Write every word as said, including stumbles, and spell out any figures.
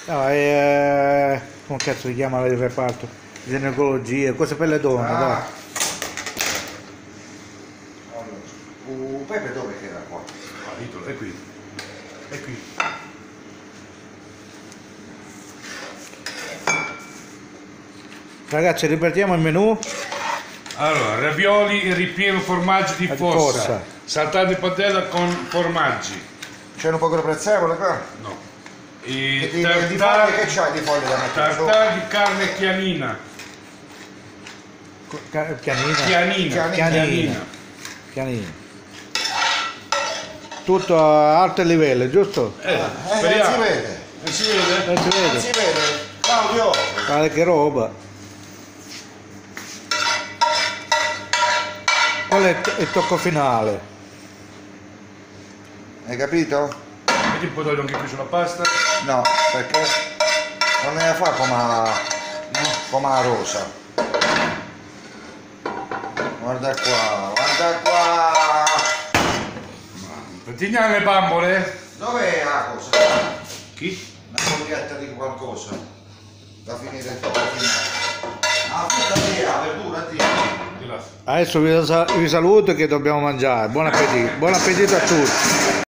No, è... come cazzo si chiama il reparto? Ginecologia, cose per le donne, Ah. dai. Allora, uh, Pepe dove che era qua? Ah, è qui. È qui. Ragazzi, ripetiamo il menù. Allora, ravioli e ripieno formaggi di Di fossa, fossa. saltata di padella con formaggi. C'è un po' di prezzemolo qua? No. E E di, di foglie tartar, che c'hai di foglie da mettere sopra? tartar di carne chianina. Ca- Pianina. Chianina. Chianina. Pianina. Tutto a alto livello, giusto? Eh, Eh, non si speriamo. vede. Non si vede? Non si Non vede. si vede. Claudio! Guarda che roba. Qual è il il tocco finale? Hai capito? Metti un po' d'olio anche qui sulla pasta. No, perché non ne fa come a, no, come a rosa. Guarda qua, guarda qua! Pettignano le bambole? Dov'è la cosa? Chi? Una foglietta di qualcosa da finire il tocco finale. La frutta lì, la verdura lì. Di là. Adesso vi, sa- vi saluto che dobbiamo mangiare. Buon appetito, buon appetito a tutti.